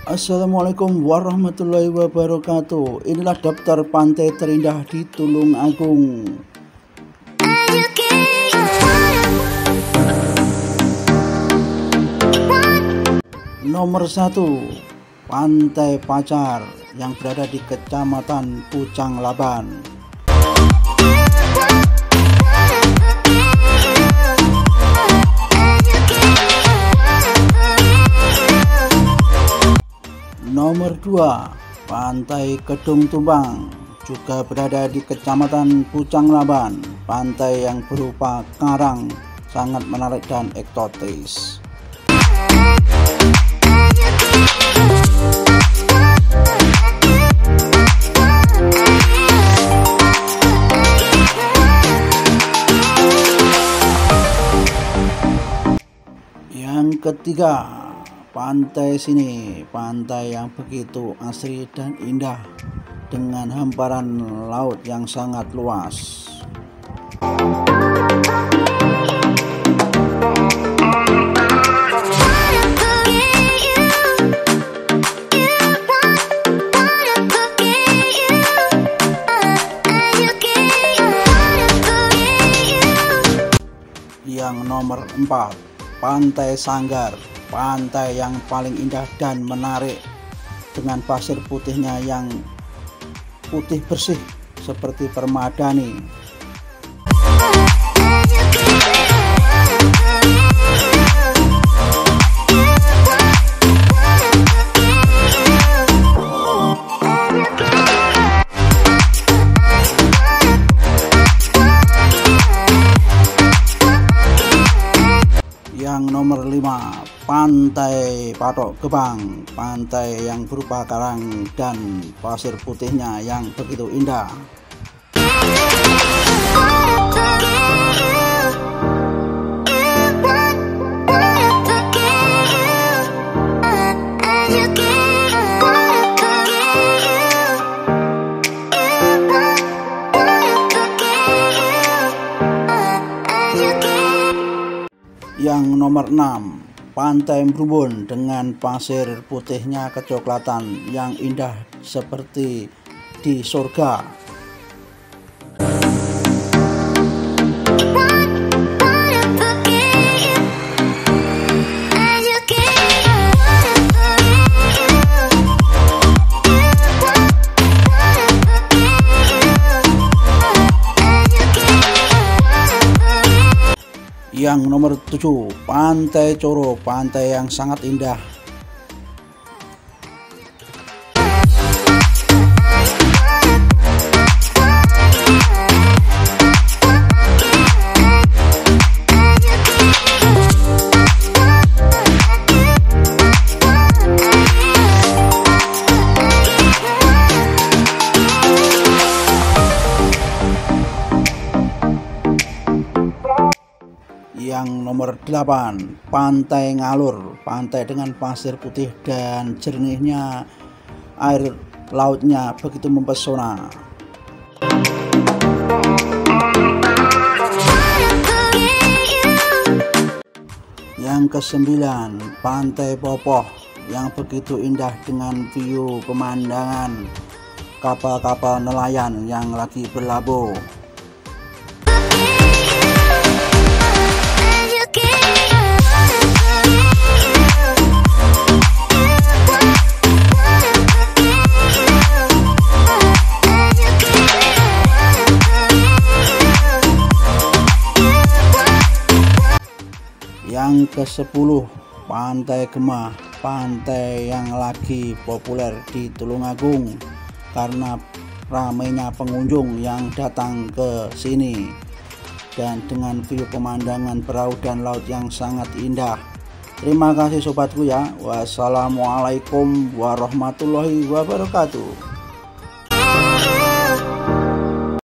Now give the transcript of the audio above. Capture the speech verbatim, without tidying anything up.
Assalamualaikum warahmatullahi wabarakatuh. Inilah daftar pantai terindah di Tulungagung. Nomor satu, Pantai Pacar yang berada di Kecamatan Pucang Laban. Nomor dua, Pantai Kedung Tumbang, juga berada di Kecamatan Pucang Laban. Pantai yang berupa karang, sangat menarik dan eksotis. Yang ketiga, Pantai Sini, pantai yang begitu asri dan indah dengan hamparan laut yang sangat luas. Yang nomor empat, Pantai Sanggar, pantai yang paling indah dan menarik dengan pasir putihnya yang putih bersih seperti permadani. Yang nomor lima, Pantai Patok Gebang, pantai yang berupa karang dan pasir putihnya yang begitu indah. Yang nomor enam, Pantai Mrumbun dengan pasir putihnya kecoklatan yang indah seperti di surga. Yang nomor tujuh, Pantai Coro, pantai yang sangat indah. Yang nomor delapan, Pantai Ngalur, pantai dengan pasir putih dan jernihnya air lautnya begitu mempesona. Yang kesembilan, Pantai Popoh yang begitu indah dengan view pemandangan kapal-kapal nelayan yang lagi berlabuh. Yang kesepuluh, Pantai Gemah, pantai yang lagi populer di Tulungagung karena ramainya pengunjung yang datang ke sini dan dengan view pemandangan perahu dan laut yang sangat indah. Terima kasih sobatku ya. Wassalamualaikum warahmatullahi wabarakatuh.